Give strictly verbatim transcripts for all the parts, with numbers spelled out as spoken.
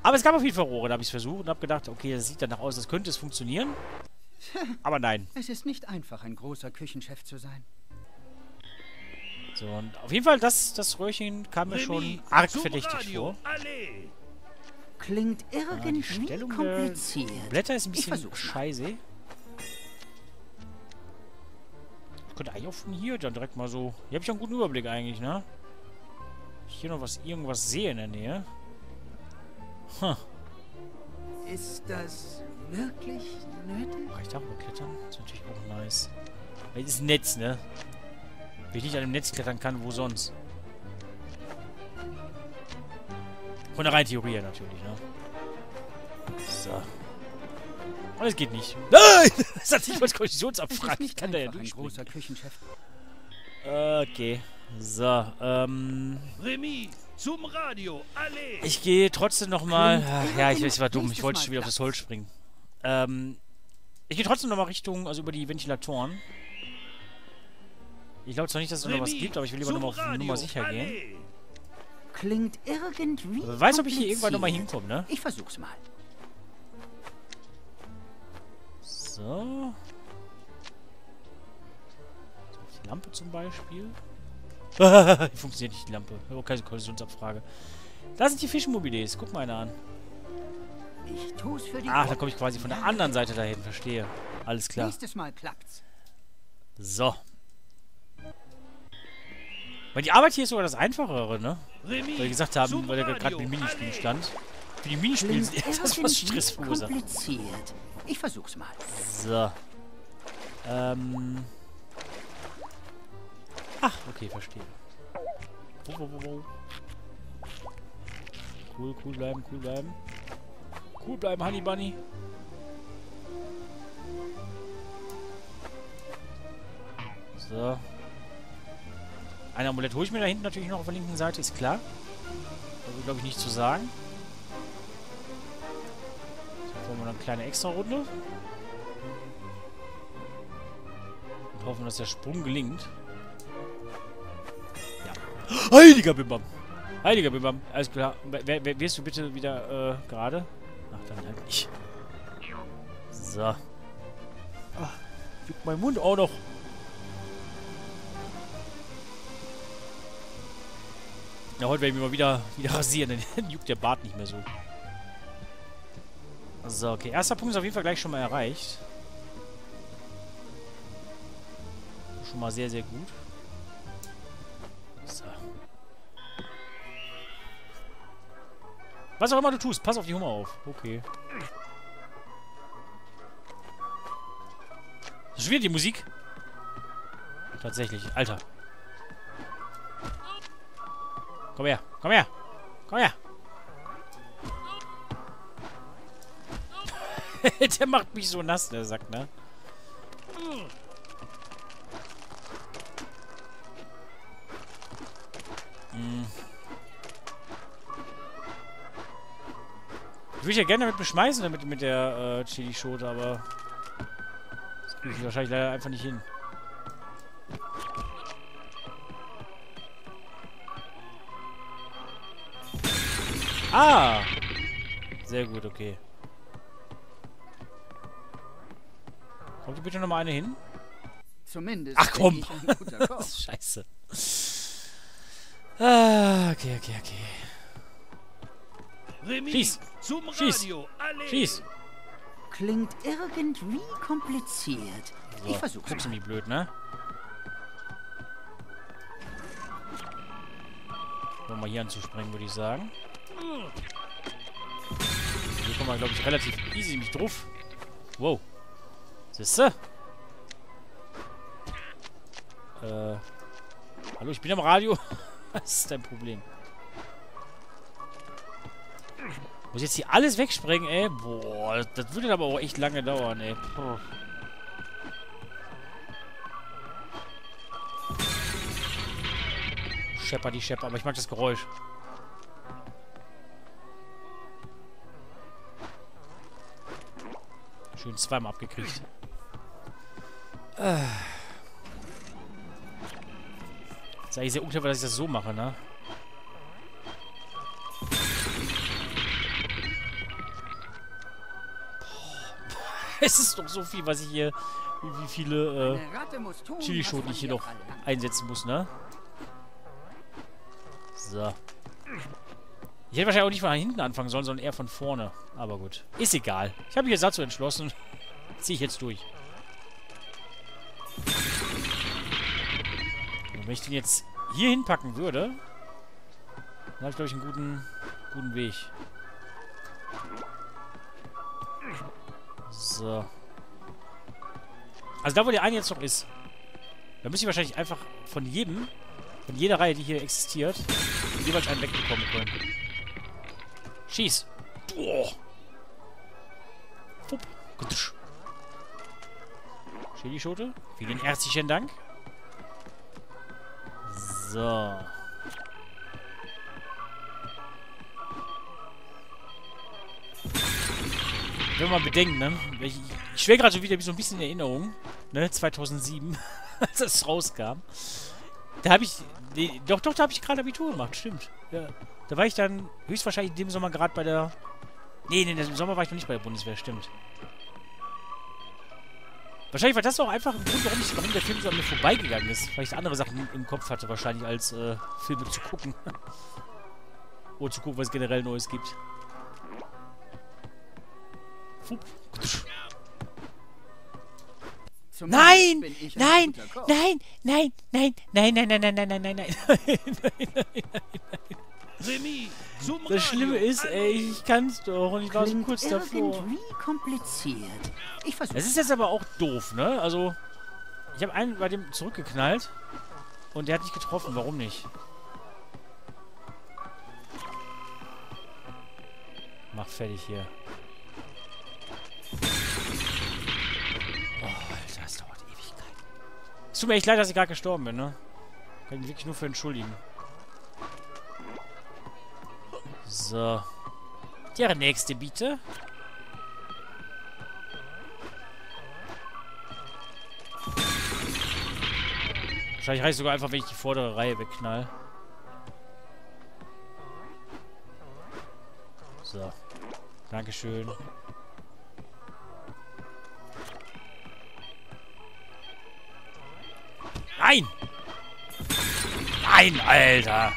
Aber es gab auf jeden Fall Rohre, da habe ich es versucht und habe gedacht, okay, das sieht danach aus, das könnte es funktionieren. Aber nein. Es ist nicht einfach, ein großer Küchenchef zu sein. So, und auf jeden Fall, das, das Röhrchen kam mir schon arg verdächtig vor. Klingt irgendwie ja, kompliziert. Der Blätter ist ein bisschen scheiße. Ich könnte eigentlich auch von hier dann direkt mal so... Hier habe ich auch einen guten Überblick eigentlich, ne? Ich hier noch was, irgendwas sehe in der Nähe. Huh. Ist das wirklich nötig? Kann ich darüber klettern? Das ist natürlich auch nice. Das ist ein Netz, ne? Wenn ich nicht an dem Netz klettern kann, wo sonst? Von der reinen Theorie her natürlich, ne? So. Und es geht nicht. Nein! Das hat nicht mal Kollisionsabfrage. Ich kann da ja nicht. Ein großer Küchenchef. Okay. So, ähm... Remy, zum Radio, alle! Ich gehe trotzdem nochmal... Ja, ich, ich war dumm. Ich wollte schon wieder auf das Holz springen. Ähm... Ich gehe trotzdem nochmal Richtung... Also über die Ventilatoren. Ich glaube zwar nicht, dass es noch was gibt, aber ich will lieber nochmal auf Nummer sicher gehen. Klingt irgendwie... Wer weiß, ob ich hier irgendwann nochmal hinkomme, ne? Ich versuch's mal. So. Die Lampe zum Beispiel. Hier funktioniert nicht die Lampe. Oh, keine Kollisionsabfrage. Da sind die Fischmobiles. Guck mal einer an. Ich tu's für die Ach, da komme ich quasi von der anderen Seite dahin. Verstehe. Alles klar. Nächstes Mal klappt's. So. Weil die Arbeit hier ist sogar das Einfachere, ne? Weil wir gesagt haben, weil da gerade ein Minispiel stand. Für die Minispiele ist das was Stress verursacht. Kompliziert. Ich versuch's mal. So. Ähm. Ach, okay, verstehe. Wo, wo, wo, wo. Cool, cool bleiben, cool bleiben. Cool bleiben, Honey Bunny. So. Ein Amulett hole ich mir da hinten natürlich noch auf der linken Seite, ist klar. Da glaube ich nicht zu sagen. So, wollen wir noch eine kleine Extra-Runde. Und hoffen, dass der Sprung gelingt. Ja. Heiliger Bimbam! Heiliger Bimbam! Alles klar. Wer, wer, wirst du bitte wieder äh, gerade? Ach, dann halt nicht. So. Ach, juckt mein Mund auch noch. Ja, heute werde ich mich mal wieder, wieder rasieren, dann juckt der Bart nicht mehr so. So, okay. Erster Punkt ist auf jeden Fall gleich schon mal erreicht. Schon mal sehr, sehr gut. So. Was auch immer du tust, pass auf die Hummer auf. Okay. Das ist schon wieder die Musik. Tatsächlich. Alter. Komm her, komm her, komm her. Der macht mich so nass, der Sack, ne? Hm. Ich würde ja gerne damit beschmeißen, damit mit der äh, Chili-Schote, aber das kriege ich wahrscheinlich leider einfach nicht hin. Ah! Sehr gut, okay. Kommt bitte noch mal eine hin? Zumindest. Ach komm! Ich ein guter Koch. Scheiße. Ah, okay, okay, okay. Remy, Schieß! zum Schieß! Radio, alle! Schieß! Klingt irgendwie kompliziert. So, ich versuch's guckst du mal. wie blöd, ne? Wollen wir hier anzuspringen, würde ich sagen. Hier kommen wir, glaube ich, relativ easy nämlich drauf. Wow. Siehste? Äh. Hallo, ich bin am Radio. Was ist dein Problem? Muss jetzt hier alles wegsprengen, ey? Boah, das würde aber auch echt lange dauern, ey. Puh. Schepper, die Schepper, aber ich mag das Geräusch. Schön zweimal abgekriegt. Äh. Ist eigentlich sehr unclever, dass ich das so mache, ne? Es ist doch so viel, was ich hier... Wie, wie viele Eine Ratte muss tun, äh, was Chilischoten man ich hier ihr noch verlangt. einsetzen muss, ne? So. Ich hätte wahrscheinlich auch nicht von hinten anfangen sollen, sondern eher von vorne. Aber gut. Ist egal. Ich habe mich jetzt dazu entschlossen. Ziehe ich jetzt durch. Und wenn ich den jetzt hier hinpacken würde, dann habe ich, glaube ich, einen guten, guten Weg. So. Also da, wo der eine jetzt noch ist, da müsste ich wahrscheinlich einfach von jedem, von jeder Reihe, die hier existiert, jeweils einen wegbekommen können. Schieß! Boah! Fupp! Gutsch. Chilischote. Vielen herzlichen Dank. So. Wenn man bedenkt, ne? Ich, ich schwöre gerade so wieder so ein bisschen in Erinnerung, ne? zweitausendsieben, als es rauskam. Da habe ich... Nee, doch, doch, da habe ich gerade Abitur gemacht, stimmt. Ja. Da war ich dann höchstwahrscheinlich in dem Sommer gerade bei der... Nee, nee, im Sommer war ich noch nicht bei der Bundeswehr, stimmt. Wahrscheinlich war das auch einfach ein Grund, warum, ich, warum der Film so an mir vorbeigegangen ist. Weil ich andere Sachen im Kopf hatte, wahrscheinlich, als äh, Filme zu gucken. Oder zu gucken, was es generell Neues gibt. Nein! Nein! Nein! Nein! Nein! Nein! Nein! Nein! Nein! Nein! Nein! Nein! Nein! Nein! Nein! Nein! Remy, zum Das Schlimme Radio. ist, ey, ich kann's doch und ich war so Klingt kurz davor. irgendwie kompliziert. Ich versuche. Das ist jetzt aber auch doof, ne? Also, ich habe einen bei dem zurückgeknallt und der hat nicht getroffen. Warum nicht? Mach fertig hier. Oh, Alter, das dauert Ewigkeit. Es tut mir echt leid, dass ich gerade gestorben bin, ne? Kann ich mich wirklich nur für entschuldigen. So. Der nächste, bitte. Wahrscheinlich reicht es sogar einfach, wenn ich die vordere Reihe wegknall. So. Dankeschön. Nein! Nein, Alter!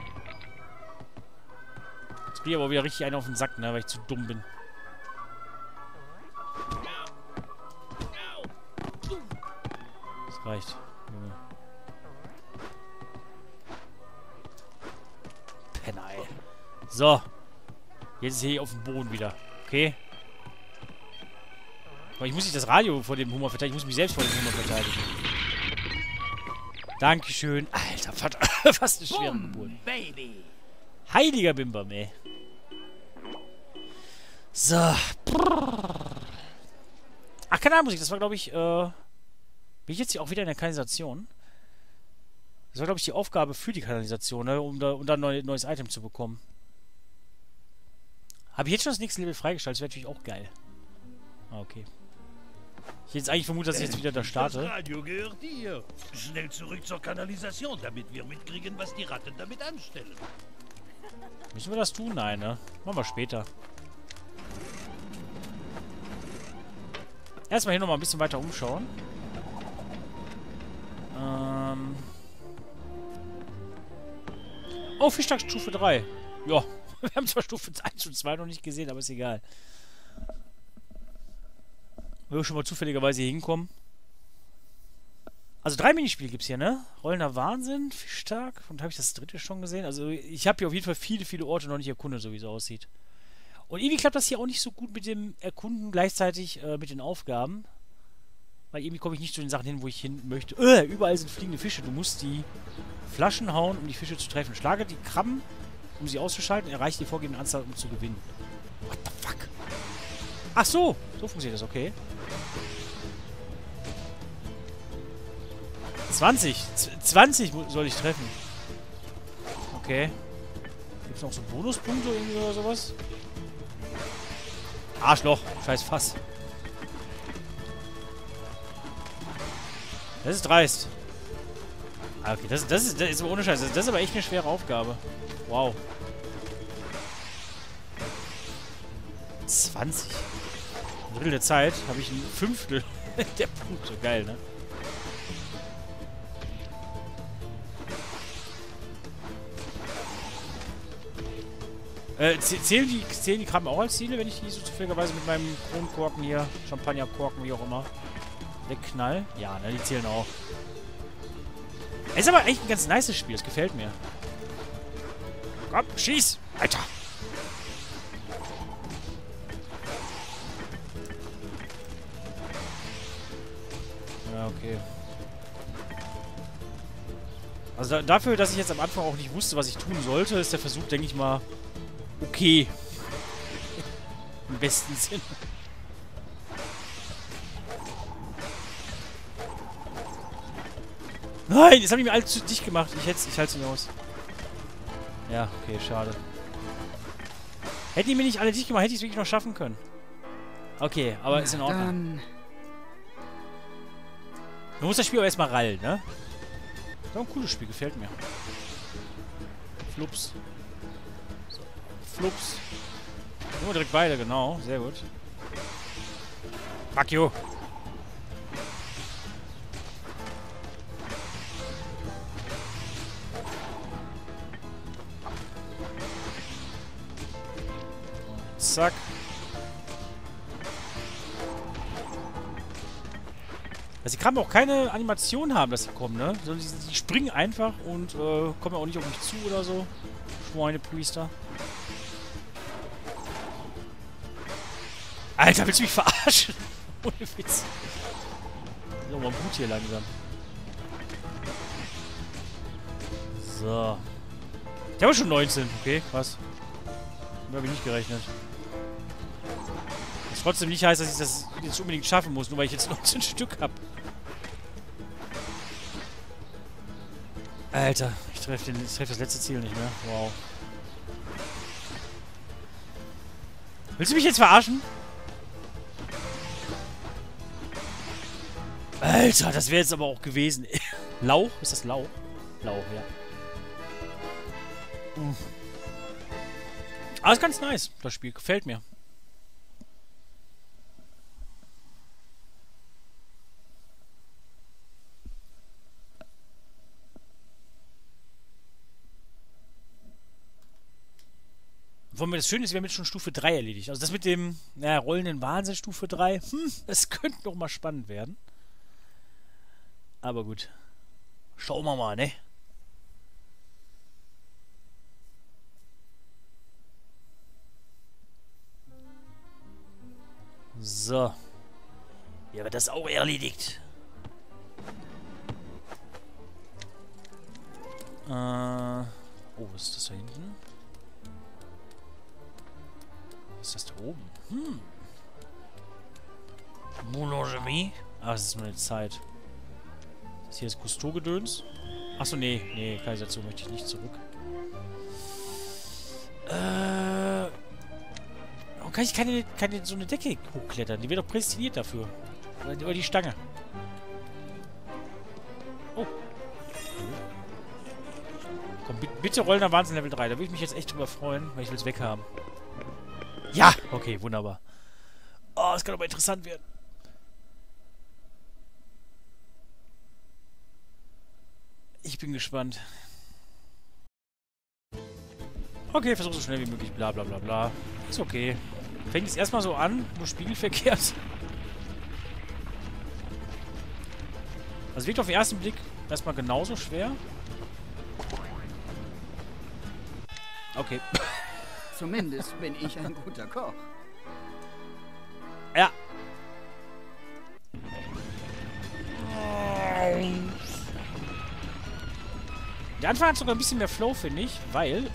Jetzt krieg ich aber wieder richtig einen auf den Sack, ne, weil ich zu dumm bin. Das reicht. Junge. Penner, ey. So. Jetzt ist hier auf dem Boden wieder. Okay? Aber ich muss nicht das Radio vor dem Hummer verteidigen. Ich muss mich selbst vor dem Hummer verteidigen. Dankeschön. Alter, Vater. Fast eine schwere Geburt. Baby. Heiliger Bimbam, ey. So. Ach, Kanalmusik. Das war, glaube ich, äh... bin ich jetzt hier auch wieder in der Kanalisation? Das war, glaube ich, die Aufgabe für die Kanalisation, ne? Um da, um da ein neu, neues Item zu bekommen. Habe ich jetzt schon das nächste Level freigeschaltet? Das wäre natürlich auch geil. Ah, okay. Ich hätte jetzt eigentlich vermutet, dass ich jetzt wieder da starte. Das Radio gehört dir. Schnell zurück zur Kanalisation, damit wir mitkriegen, was die Ratten damit anstellen. Müssen wir das tun? Nein, ne? Machen wir später. Erstmal hier nochmal ein bisschen weiter umschauen. Ähm... Oh, Fischtag Stufe drei. Ja. Wir haben zwar Stufe eins und zwei noch nicht gesehen, aber ist egal. Wenn wir schon mal zufälligerweise hier hinkommen. Also drei Minispiele gibt es hier, ne? Rollender Wahnsinn, Fischtag. Und habe ich das dritte schon gesehen? Also ich habe hier auf jeden Fall viele, viele Orte noch nicht erkundet, so wie es aussieht. Und irgendwie klappt das hier auch nicht so gut mit dem Erkunden gleichzeitig äh, mit den Aufgaben. Weil irgendwie komme ich nicht zu den Sachen hin, wo ich hin möchte. Äh, überall sind fliegende Fische. Du musst die Flaschen hauen, um die Fische zu treffen. Schlage die Krabben, um sie auszuschalten, erreicht die vorgegebene Anzahl, um zu gewinnen. What the fuck? Ach so, so funktioniert das, okay. zwanzig. zwanzig soll ich treffen. Okay. Gibt es noch so Bonuspunkte irgendwie oder sowas? Arschloch. Scheiß Fass. Das ist dreist. Ah, okay, das, das, ist, das ist aber ohne Scheiß. Das ist aber echt eine schwere Aufgabe. Wow. zwanzig. Drittel der Zeit habe ich ein Fünftel der Punkte. Geil, ne? Äh, zählen die, zählen die Krabben auch als Ziele, wenn ich die so zufälligerweise mit meinem Kronkorken hier, Champagnerkorken, wie auch immer, wegknall? Ja, ne, die zählen auch. Es ist aber echt ein ganz nices Spiel, das gefällt mir. Komm, schieß! Alter! Ja, okay. Also da, dafür, dass ich jetzt am Anfang auch nicht wusste, was ich tun sollte, ist der Versuch, denke ich mal, okay. Im besten Sinn. Nein, jetzt habe ich mir alles zu dicht gemacht. Ich, ich halte es nicht aus. Ja, okay, schade. Hätten die mir nicht alle dicht gemacht, hätte ich es wirklich noch schaffen können. Okay, aber ist in Ordnung. Dann Man muss das Spiel aber erstmal rallen, ne? Das ist auch ein cooles Spiel, gefällt mir. Flups. So. Flups. Nur direkt beide, genau. Sehr gut. Fuck you. Zack. Dass die Krabben auch keine Animation haben, dass sie kommen, ne? Sondern die, die springen einfach und äh, kommen auch nicht auf mich zu oder so. Schweinepriester. Alter, willst du mich verarschen? Ohne Witz. Ist auch mal gut hier langsam. So. Ich habe schon neunzehn. Okay, krass. Damit habe ich nicht gerechnet. Was trotzdem nicht heißt, dass ich das jetzt unbedingt schaffen muss, nur weil ich jetzt neunzehn Stück habe. Alter, ich treffe treff das letzte Ziel nicht mehr. Wow. Willst du mich jetzt verarschen? Alter, das wäre jetzt aber auch gewesen. Lauch? Ist das Lauch? Lauch, ja. Uh. Aber ist ganz nice, das Spiel. Gefällt mir. Wobei das Schöne ist, wir haben jetzt schon Stufe drei erledigt. Also das mit dem naja, rollenden Wahnsinn Stufe drei, hm, das könnte noch mal spannend werden. Aber gut. Schauen wir mal, ne? So. Ja, wird das auch erledigt. Äh. Oh, was ist das da hinten? Was ist das da oben? Hm. Boulangerie? Ah, das ist nur eine Zeit. Das hier ist Cousteau-Gedöns. Achso, nee. Nee, Kanalisation möchte ich nicht zurück. Äh. Warum kann ich keine, keine so eine Decke hochklettern? Die wird doch prädestiniert dafür. Oder, oder die Stange. Oh. Komm, bitte rollender Wahnsinn Level drei. Da würde ich mich jetzt echt drüber freuen, weil ich will es weghaben. Ja! Okay, wunderbar. Oh, das kann aber interessant werden. Ich bin gespannt. Okay, versuch so schnell wie möglich, bla bla bla bla. Ist okay. Fängt jetzt erstmal so an, nur spiegelverkehrt. Also wirkt auf den ersten Blick erstmal genauso schwer. Okay. Zumindest bin ich ein guter Koch. Ja. Der Anfang hat sogar ein bisschen mehr Flow, finde ich, weil...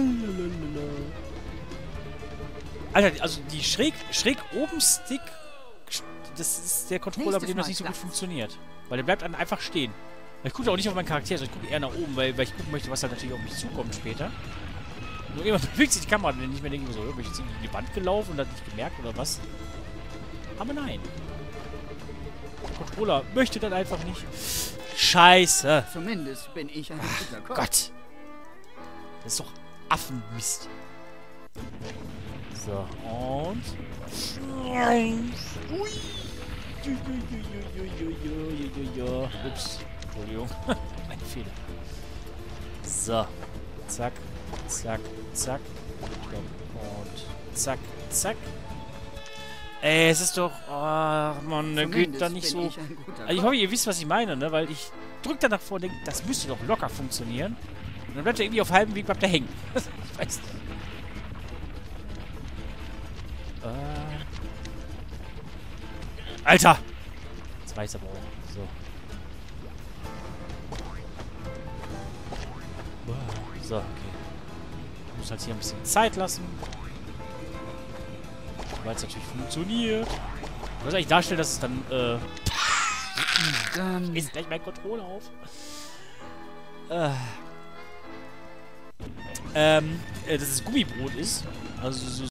Alter, also die schräg, schräg oben Stick, das ist der Controller, bei dem das nicht so gut funktioniert. Weil der bleibt dann einfach stehen. Ich gucke auch nicht auf meinen Charakter, sondern ich gucke eher nach oben, weil, weil ich gucken möchte, was halt natürlich auf mich zukommt später. Nur irgendwann bewegt sich die Kamera, wenn ich nicht mehr denke, so, bin ich jetzt irgendwie in die Wand gelaufen und hat nicht gemerkt oder was. Aber nein. Der Controller möchte dann einfach nicht. Scheiße. Zumindest bin ich ein Ach, guter Koch. Gott. Das ist doch Affenmist. So, und... Ui. Ups, Entschuldigung. Ein Fehler. So. Zack, zack, zack. Und zack, zack. Ey, es ist doch... Ach, man, der geht da nicht so... Ich also ich hoffe, ihr wisst, was ich meine, ne? Weil ich drück danach vor und denke, das müsste doch locker funktionieren. Und dann bleibt er irgendwie auf halbem Weg, bleibt er hängen. Ich weiß nicht. Äh. Alter! Das weiß aber auch. So. So, okay. Ich muss halt hier ein bisschen Zeit lassen. Weil es natürlich funktioniert. Ich muss eigentlich darstellen, dass es dann, äh... Dann ist gleich mein Controller auf. Äh. Ähm, äh, dass es Gummibrot ist. Also so